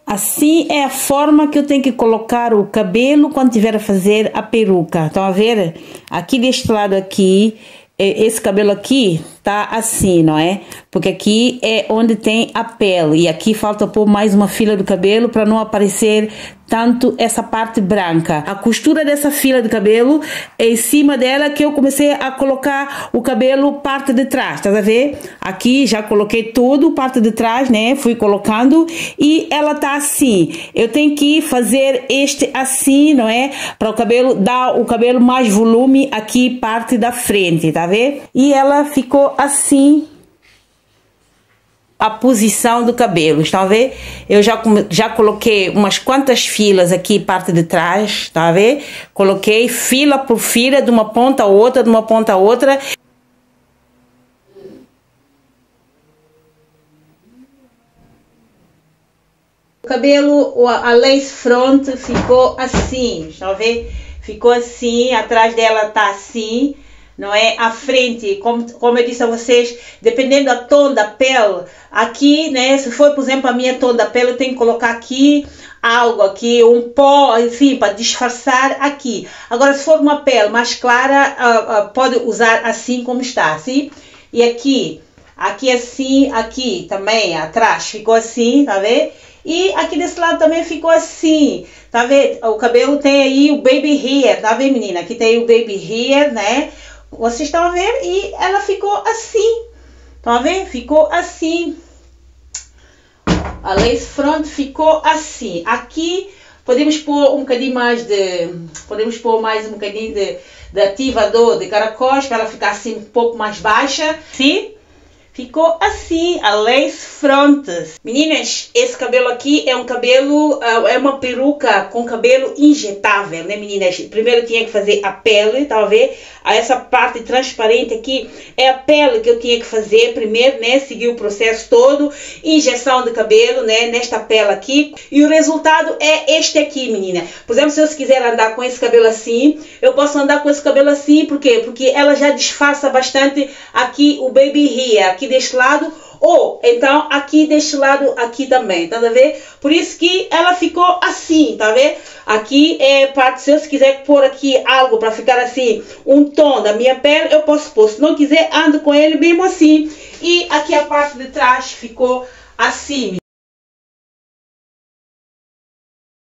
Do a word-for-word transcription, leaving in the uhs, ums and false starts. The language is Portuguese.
Assim é a forma que eu tenho que colocar o cabelo quando tiver a fazer a peruca. Estão a ver? Aqui deste lado aqui, esse cabelo aqui tá assim, não é? Porque aqui é onde tem a pele. E aqui falta pôr mais uma fila do cabelo para não aparecer tanto essa parte branca. A costura dessa fila de cabelo é em cima dela que eu comecei a colocar o cabelo parte de trás, tá a ver? Aqui já coloquei tudo, parte de trás, né? Fui colocando e ela tá assim. Eu tenho que fazer este assim, não é? Para o cabelo dar o cabelo mais volume aqui, parte da frente, tá a ver? E ela ficou assim. A posição do cabelo, estão a ver? Eu já, já coloquei umas quantas filas aqui, parte de trás, está a ver? Coloquei fila por fila, de uma ponta a outra, de uma ponta a outra. O cabelo, a lace front ficou assim, estão a ver? Ficou assim, atrás dela tá assim. Não é? A frente, como, como eu disse a vocês, dependendo do tom da pele, aqui, né? Se for, por exemplo, a minha tom da pele, eu tenho que colocar aqui algo, aqui, um pó, enfim, para disfarçar aqui. Agora, se for uma pele mais clara, uh, uh, pode usar assim como está, assim. E aqui, aqui assim, aqui também, atrás, ficou assim, tá vendo? E aqui desse lado também ficou assim, tá vendo? O cabelo tem aí o baby hair, tá vendo, menina? Aqui tem o baby hair, né? Vocês estão a ver? E ela ficou assim. Estão a ver? Ficou assim. A lace front ficou assim. Aqui podemos pôr um bocadinho mais de... Podemos pôr mais um bocadinho de, de ativador de caracóis para ela ficar assim um pouco mais baixa. Sim? Ficou assim, a lace front. Meninas, esse cabelo aqui é um cabelo, é uma peruca com cabelo injetável, né, meninas? Primeiro tinha que fazer a pele, tá a ver? Essa parte transparente aqui é a pele que eu tinha que fazer primeiro, né? Seguir o processo todo, injeção de cabelo, né? Nesta pele aqui. E o resultado é este aqui, menina. Por exemplo, se eu quiser andar com esse cabelo assim, eu posso andar com esse cabelo assim, por quê? Porque ela já disfarça bastante aqui o baby hair, aqui deste lado, ou então aqui deste lado aqui também, tá a ver? Por isso que ela ficou assim, tá a ver? Aqui é parte, se eu quiser pôr aqui algo para ficar assim, um tom da minha pele, eu posso pôr. Se não quiser, ando com ele mesmo assim. E aqui a parte de trás ficou assim.